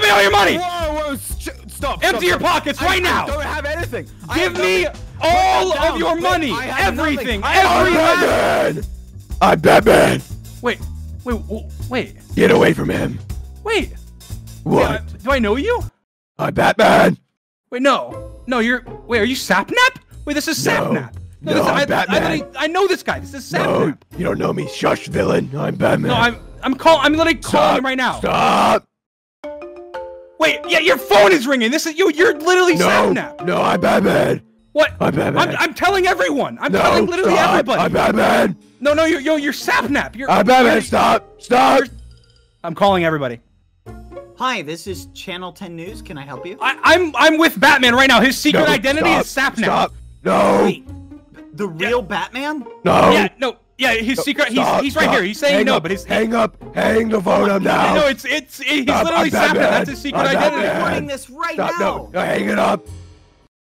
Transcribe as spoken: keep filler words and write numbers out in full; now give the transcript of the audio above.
me all your money! Whoa, whoa, stop! Empty stop, your stop. pockets I, right now! I don't have anything. I Give have me nothing. all Put that of your down. money! I have Everything! nothing. I Every have last... I'm Batman! Wait, wait, w- wait, Get away from him! wait. What? Wait, uh, do I know you? I'm Batman! Wait, no. No, you're... Wait, are you Sapnap? Wait, this is No. Sapnap. No, this, I'm I, Batman. I, I, I know this guy. This is No, Sapnap. you don't know me. Shush, villain. I'm Batman. No, I'm... I'm call. I'm literally calling Stop. him right now. Stop! Wait, yeah, your phone is ringing. This is you. You're literally No, Sapnap. no, I'm Batman. What? I'm Batman. I'm, I'm telling everyone. I'm no, telling literally stop. everybody. I'm Batman. No, no, you're, yo, you're Sapnap. You're. I'm Batman. you're- Stop! Stop! I'm calling everybody. Hi, this is Channel ten News. Can I help you? I, I'm I'm with Batman right now. His secret No, identity stop, is Sapnap. Stop! No! Wait, the real Batman? No! Yeah, no, yeah. His secret. He's Stop, he's right stop. here. He's saying hang no, up, but his. hang up, hang the phone up now. No, it's it's he's Stop, literally I'm Batman. Sapnap. That's his secret I'm identity. Batman. I'm recording this right Stop! now. No, no, hang it up.